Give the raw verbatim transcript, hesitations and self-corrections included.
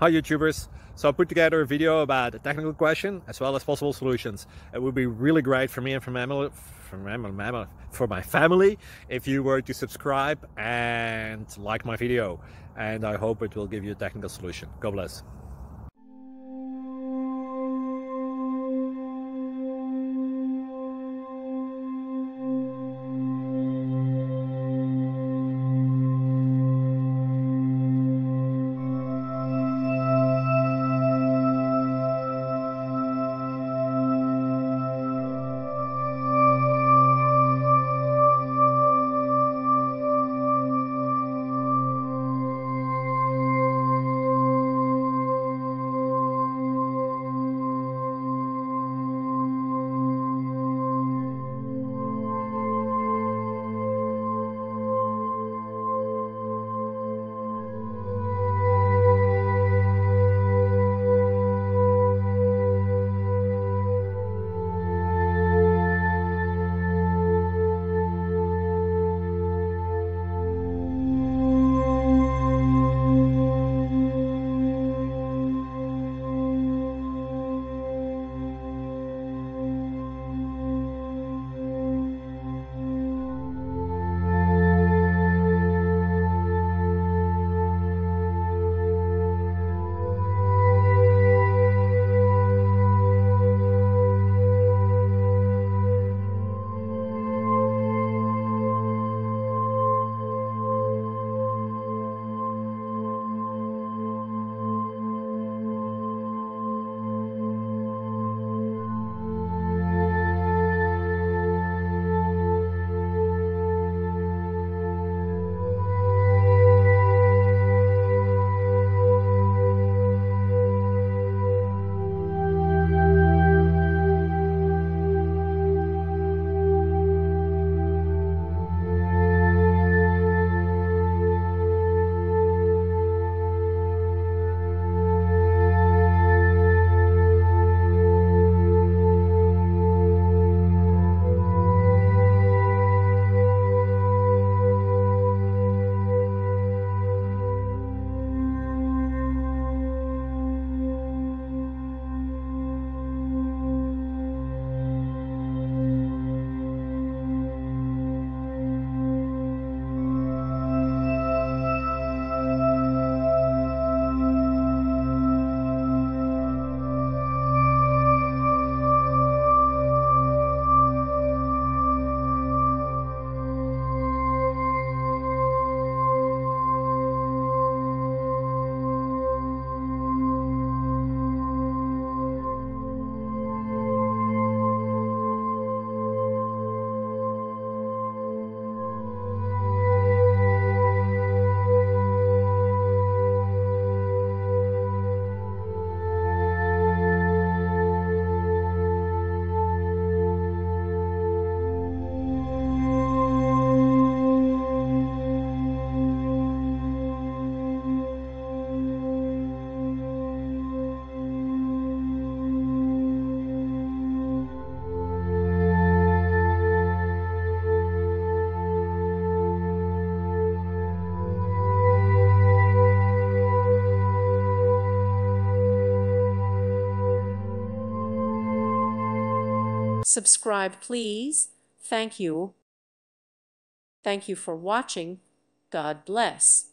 Hi YouTubers! So I put together a video about a technical question as well as possible solutions. It would be really great for me and for, family, for, my, for my family if you were to subscribe and like my video. And I hope it will give you a technical solution. God bless. Subscribe, please. Thank you. Thank you for watching. God bless.